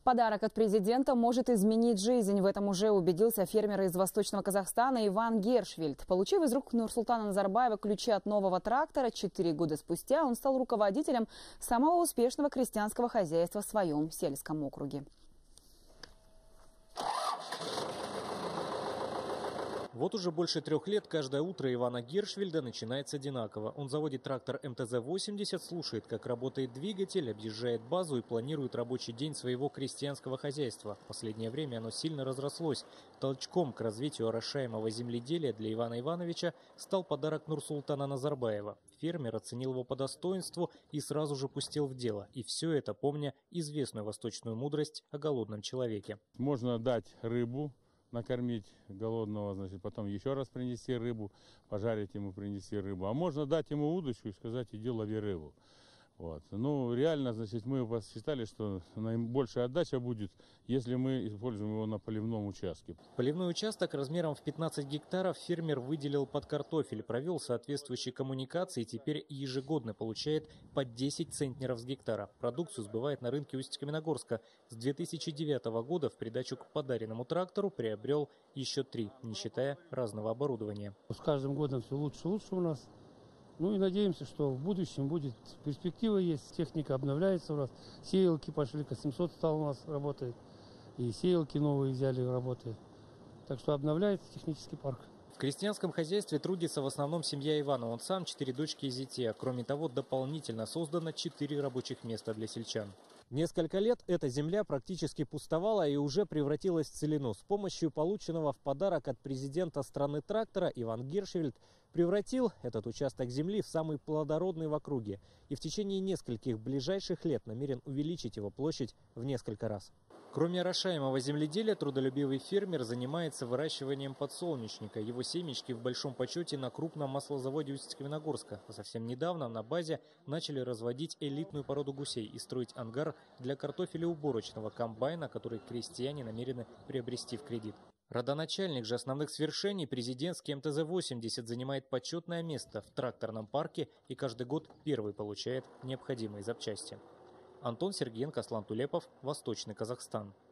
Подарок от президента может изменить жизнь. В этом уже убедился фермер из Восточного Казахстана Иван Гершвельд. Получив из рук Нурсултана Назарбаева ключи от нового трактора, 4 года спустя он стал руководителем самого успешного крестьянского хозяйства в своем сельском округе. Вот уже больше 3 лет каждое утро Ивана Гершвельда начинается одинаково. Он заводит трактор МТЗ-80, слушает, как работает двигатель, объезжает базу и планирует рабочий день своего крестьянского хозяйства. В последнее время оно сильно разрослось. Толчком к развитию орошаемого земледелия для Ивана Ивановича стал подарок Нурсултана Назарбаева. Фермер оценил его по достоинству и сразу же пустил в дело. И все это, помня известную восточную мудрость о голодном человеке. Можно дать рыбу, накормить голодного, значит, потом еще раз принести рыбу, пожарить ему, принести рыбу. А можно дать ему удочку и сказать: иди лови рыбу. Вот. Ну, реально, значит, мы посчитали, что наибольшая отдача будет, если мы используем его на поливном участке. Поливной участок размером в 15 гектаров фермер выделил под картофель, провел соответствующие коммуникации и теперь ежегодно получает по 10 центнеров с гектара. Продукцию сбывает на рынке Усть-Каменогорска. С 2009 года в придачу к подаренному трактору приобрел еще 3, не считая разного оборудования. С каждым годом все лучше и лучше у нас. Ну и надеемся, что в будущем будет перспектива есть, техника обновляется у нас, сеялки пошли, К700 стал у нас работает, и сеялки новые взяли работает. Так что обновляется технический парк. В крестьянском хозяйстве трудится в основном семья Ивана. Он сам, 4 дочки и зятья. Кроме того, дополнительно создано 4 рабочих места для сельчан. Несколько лет эта земля практически пустовала и уже превратилась в целину. С помощью полученного в подарок от президента страны трактора Иван Гершвельд превратил этот участок земли в самый плодородный в округе. И в течение нескольких ближайших лет намерен увеличить его площадь в несколько раз. Кроме орошаемого земледелия, трудолюбивый фермер занимается выращиванием подсолнечника. Его семечки в большом почете на крупном маслозаводе Усть-Каменогорска. Совсем недавно на базе начали разводить элитную породу гусей и строить ангар для картофелеуборочного комбайна, который крестьяне намерены приобрести в кредит. Родоначальник же основных свершений, президентский МТЗ-80, занимает почетное место в тракторном парке и каждый год первый получает необходимые запчасти. Антон Сергеенко, Аслан Тулепов, Восточный Казахстан.